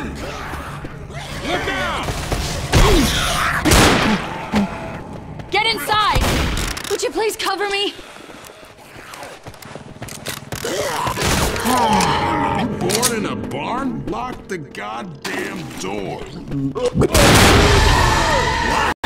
Look out! Get inside! Would you please cover me? Born in a barn? Lock the goddamn door.